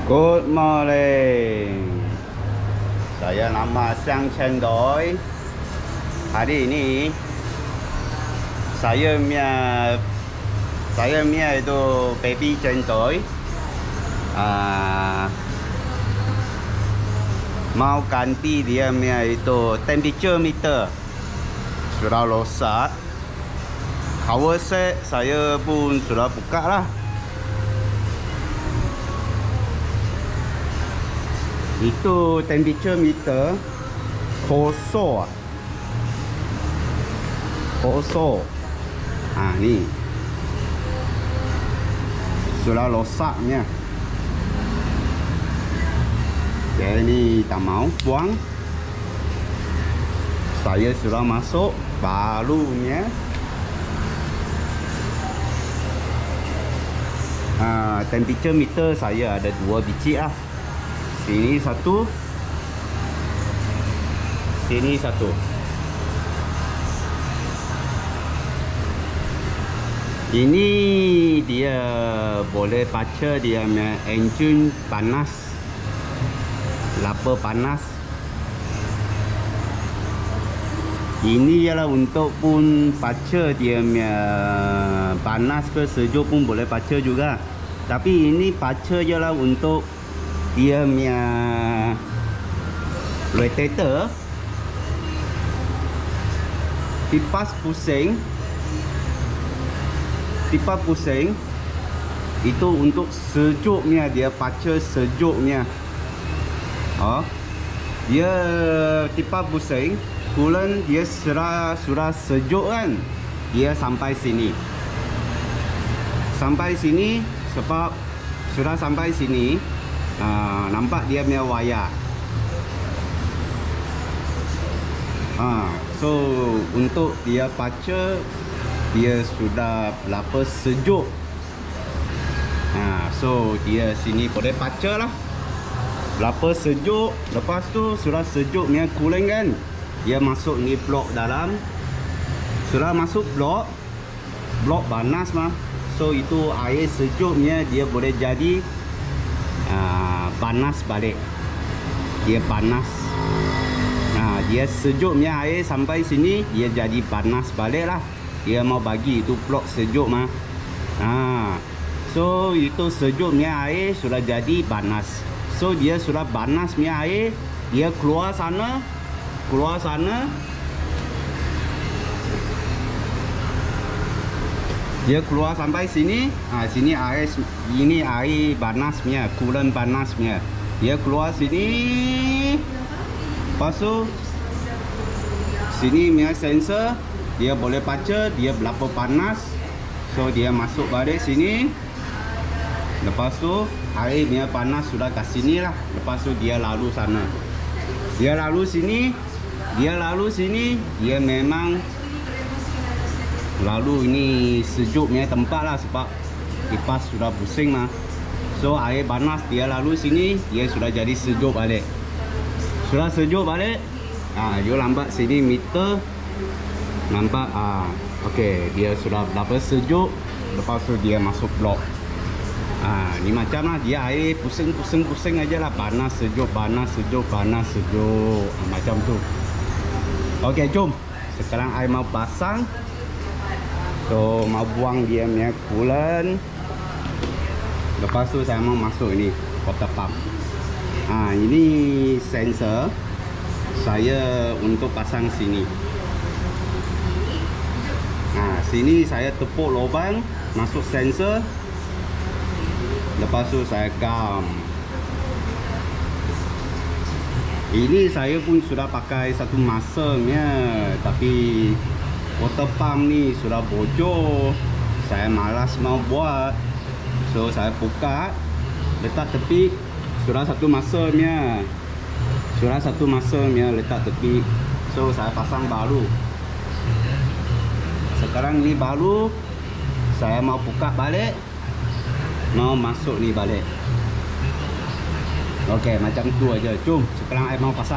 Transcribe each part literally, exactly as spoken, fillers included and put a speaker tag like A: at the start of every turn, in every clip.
A: Good morning. Saya nama Xiang Chen Doi. Hari ini saya punya saya punya itu baby Chen Doi. Uh, mau ganti dia punya itu temperature meter. Sudah rosak. Power set saya pun sudah buka lah. Itu temperature meter kosong. Kosong. Ah ni. Sudah rosaknya. Jadi tak mau buang. Saya sudah masuk barunya. Ah, temperature meter saya ada dua biji lah. Sini satu, sini satu. Ini dia boleh baca dia punya engine panas, laba panas. Ini ialah untuk pun baca dia punya panas ke sejuk pun boleh baca juga. Tapi ini baca ialah untuk dia punya radiator kipas pusing, kipas pusing itu untuk sejuknya, dia baca sejuknya. Oh, dia kipas pusing bulan dia sudah sudah sejuk kan, dia sampai sini, sampai sini sebab sudah sampai sini. Uh, nampak dia punya wayar. uh, So untuk dia baca, dia sudah berapa sejuk. uh, So dia sini boleh baca lah berapa sejuk. Lepas tu sudah sejuk punya cooling kan, dia masuk ni blok dalam. Sudah masuk blok, blok panas mah. So itu air sejuknya dia boleh jadi Uh, panas balik. Dia panas. Nah, dia sejuknya air sampai sini, dia jadi panas balik lah. Dia mau bagi itu blok sejuk mah. Nah, so itu sejuknya air sudah jadi panas. So dia sudah panas punya air, dia keluar sana, keluar sana. Dia keluar sampai sini. Ah, sini air, ini air panasnya, coolant panasnya. Dia keluar sini. Lepas tu sini punya sensor, dia boleh baca dia berapa panas. So dia masuk balik sini. Lepas tu air punya panas sudah kat sini lah. Lepas tu dia lalu sana. Dia lalu sini. Dia lalu sini. Dia memang lalu ini sejuknya tempat lah sebab kipas sudah pusing mah. So air panas dia lalu sini, dia sudah jadi sejuk balik. Sudah sejuk balik. Ah, you lambat sini meter. Nampak ah, okey, dia sudah berapa sejuk. Lepas tu dia masuk blok. Ah, ni macam lah dia air pusing-pusing-pusing aja lah, panas sejuk, panas sejuk, panas sejuk. Ah, macam tu. Okey, jom. Sekarang air mau pasang. So mau buang dia punya coolant. Lepas tu saya mau masuk ini water pump. Ah, ini sensor saya untuk pasang sini. Nah, sini saya tepuk lubang, masuk sensor. Lepas tu saya gam. Ini saya pun sudah pakai satu masanya, tapi water pump ni sudah bocor. Saya malas mau buat. So saya buka, letak tepi. Sudah satu masanya. Sudah satu masanya letak tepi. So saya pasang baru. Sekarang ni baru. Saya mau buka balik. Mau masuk ni balik. Okey, macam tu aja. Jom, sekarang saya mau pasang.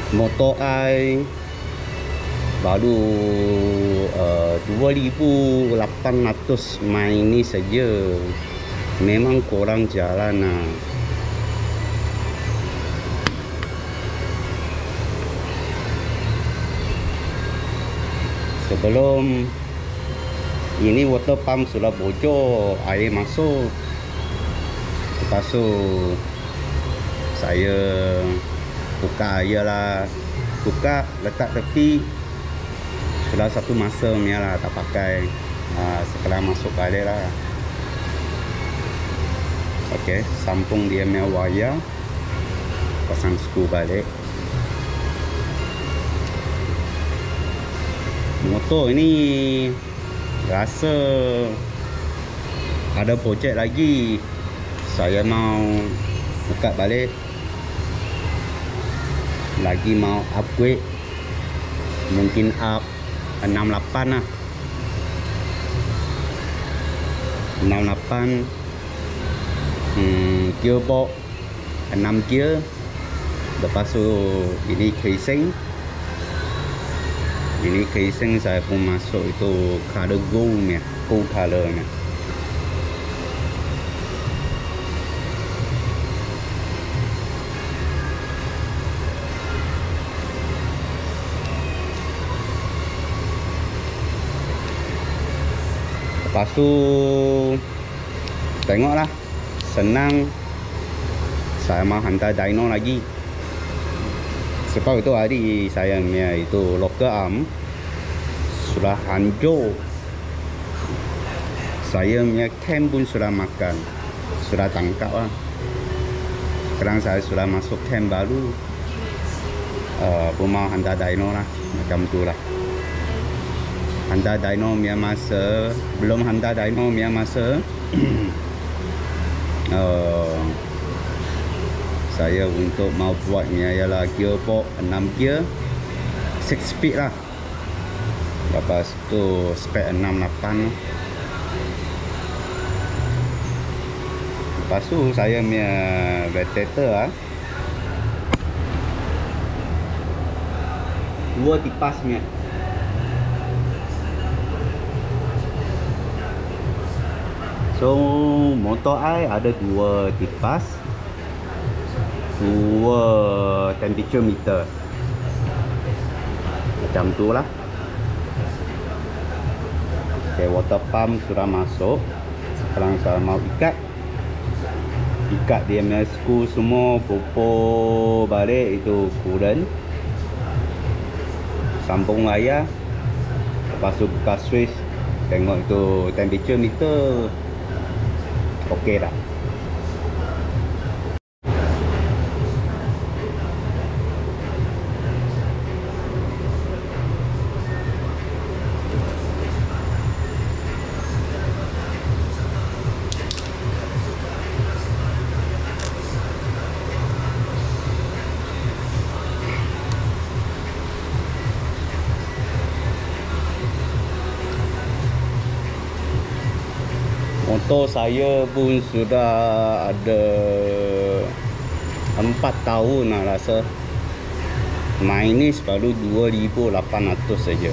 A: Motor I baru uh, dua ribu lapan ratus main ni saja. Memang kurang jalan lah. Sebelum ini water pump sudah bocor, air masuk. Lepas tu saya buka je lah, buka letak tepi. Sudah satu masa punya lah tak pakai. ha, Sekarang masuk balik lah. Ok, sambung dia punya wire, pasang skru balik. Motor ini rasa ada projek lagi. Saya mau buka balik, lagi mau upgrade, mungkin up enam lapan lah, enam lapan. hmm, gearbox enam gear. Lepas tu ini casing, ini casing saya pun masuk itu color gold nya, gold color nya. Lepas tu tengoklah, senang. Saya mau hantar dyno lagi. Sebab itu hari saya punya itu locker arm sudah hancur. Saya punya cam pun sudah makan, sudah tangkap lah. Sekarang saya sudah masuk cam baru. uh, Pun mau hantar dyno lah, macam tu lah. Hantar dyno punya masa, belum hantar dyno punya masa uh, saya untuk mau buatnya ialah gearbox enam gear six speed lah. Lepas tu spek enam lapan. Lepas tu saya punya ventilator lah, dua tipas punya. So motor I ada dua tipas, dua temperature meter, macam tu lah. Ok, water pump sudah masuk. Sekarang saya mau ikat. Ikat dia punya skru semua, pupuk balik itu coolant. Sambung wire. Lepas tu buka switch, tengok itu temperature meter. Ok dah. Motor saya pun sudah ada empat tahun lah rasa. Main ni baru dua ribu lapan ratus saja.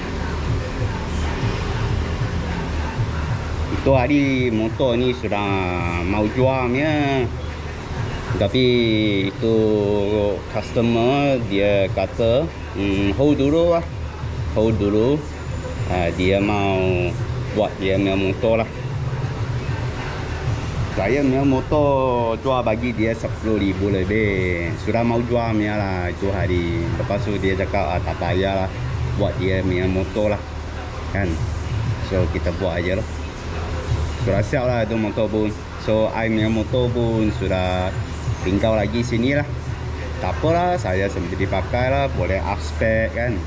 A: Itu hari motor ni sudah mau jualnya. Tapi itu customer dia kata hmm, hold dulu lah. Hold dulu. Uh, dia mau buat dia punya motor lah. Saya punya motor jual bagi dia sepuluh ribu lebih. Sudah mau jual punya lah itu hari. Lepas tu dia cakap ah, tak payah lah, buat dia punya motor lah, kan. So kita buat aja lah. Sudah siap lah itu motor pun. So I punya motor pun sudah tinggal lagi sini lah. Tak apalah, saya sendiri pakai lah. Boleh up spec kan.